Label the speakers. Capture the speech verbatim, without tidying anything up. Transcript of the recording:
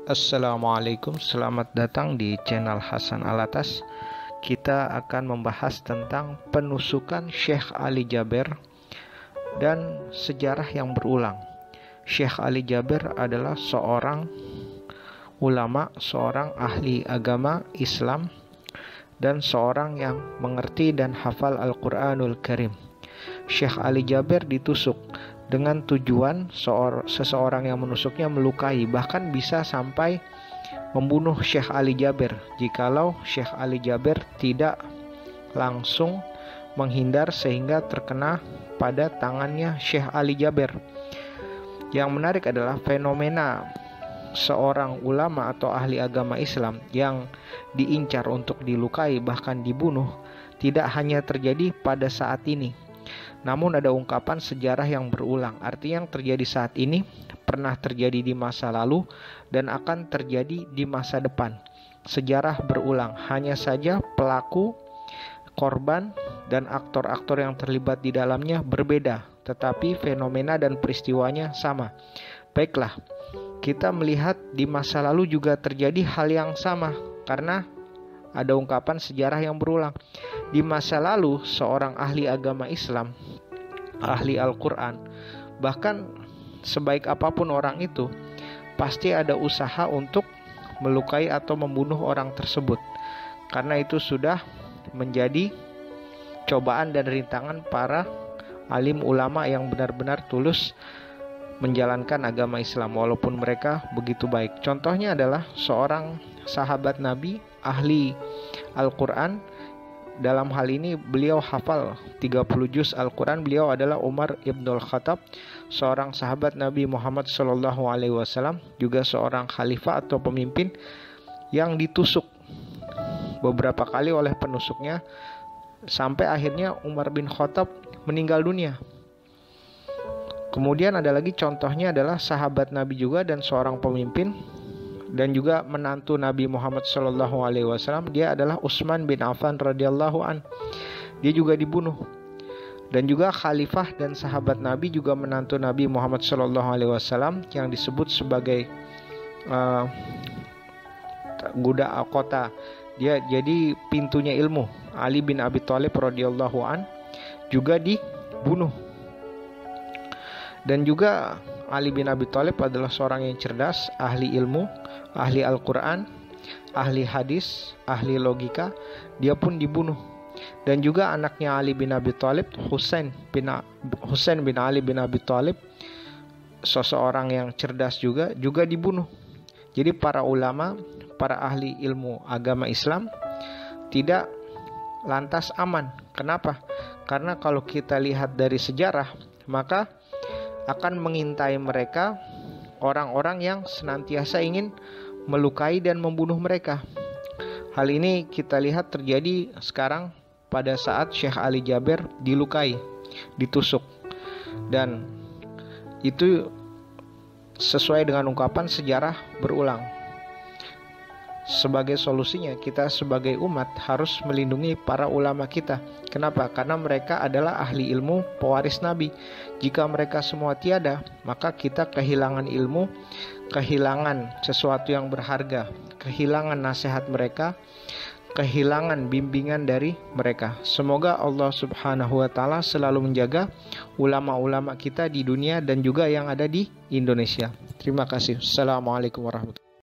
Speaker 1: Assalamualaikum, selamat datang di channel Hasan Alatas. Kita akan membahas tentang penusukan Syekh Ali Jaber dan sejarah yang berulang. Syekh Ali Jaber adalah seorang ulama, seorang ahli agama Islam, dan seorang yang mengerti dan hafal Al-Quranul Karim. Syekh Ali Jaber ditusuk dengan tujuan seseorang yang menusuknya melukai, bahkan bisa sampai membunuh Syekh Ali Jaber jikalau Syekh Ali Jaber tidak langsung menghindar sehingga terkena pada tangannya Syekh Ali Jaber. Yang menarik adalah fenomena seorang ulama atau ahli agama Islam yang diincar untuk dilukai bahkan dibunuh tidak hanya terjadi pada saat ini, namun ada ungkapan sejarah yang berulang. Artinya yang terjadi saat ini pernah terjadi di masa lalu dan akan terjadi di masa depan. Sejarah berulang, hanya saja pelaku, korban, dan aktor-aktor yang terlibat di dalamnya berbeda, tetapi fenomena dan peristiwanya sama. Baiklah, kita melihat di masa lalu juga terjadi hal yang sama karena ada ungkapan sejarah yang berulang. Di masa lalu, seorang ahli agama Islam, ahli Al-Quran, bahkan sebaik apapun orang itu, pasti ada usaha untuk melukai atau membunuh orang tersebut. Karena itu sudah menjadi cobaan dan rintangan para alim ulama yang benar-benar tulus menjalankan agama Islam walaupun mereka begitu baik. Contohnya adalah seorang sahabat Nabi, ahli Al-Quran. Dalam hal ini beliau hafal tiga puluh juz Al-Quran. Beliau adalah Umar Ibnul Khattab, seorang sahabat Nabi Muhammad shallallahu alaihi wasallam, juga seorang khalifah atau pemimpin yang ditusuk beberapa kali oleh penusuknya sampai akhirnya Umar bin Khattab meninggal dunia. Kemudian ada lagi contohnya adalah sahabat Nabi juga dan seorang pemimpin dan juga menantu Nabi Muhammad shallallahu alaihi wasallam. Dia adalah Utsman bin Affan radhiyallahu an. Dia juga dibunuh. Dan juga khalifah dan sahabat Nabi juga menantu Nabi Muhammad shallallahu alaihi wasallam yang disebut sebagai uh, Guda Al-Kota. Dia jadi pintunya ilmu. Ali bin Abi Thalib radhiyallahu an juga dibunuh. Dan juga Ali bin Abi Thalib adalah seorang yang cerdas, ahli ilmu, ahli Al-Quran, ahli hadis, ahli logika. Dia pun dibunuh. Dan juga anaknya Ali bin Abi Thalib, Husain bin Husain bin Ali bin Abi Thalib, seseorang yang cerdas juga, juga dibunuh. Jadi para ulama, para ahli ilmu agama Islam tidak lantas aman. Kenapa? Karena kalau kita lihat dari sejarah, maka akan mengintai mereka orang-orang yang senantiasa ingin melukai dan membunuh mereka. Hal ini kita lihat terjadi sekarang pada saat Syekh Ali Jaber dilukai, ditusuk. Dan itu sesuai dengan ungkapan sejarah berulang. Sebagai solusinya, kita sebagai umat harus melindungi para ulama kita. Kenapa? Karena mereka adalah ahli ilmu, pewaris Nabi. Jika mereka semua tiada, maka kita kehilangan ilmu, kehilangan sesuatu yang berharga, kehilangan nasihat mereka, kehilangan bimbingan dari mereka. Semoga Allah Subhanahu wa Ta'ala selalu menjaga ulama-ulama kita di dunia dan juga yang ada di Indonesia. Terima kasih. Assalamualaikum warahmatullahi wabarakatuh.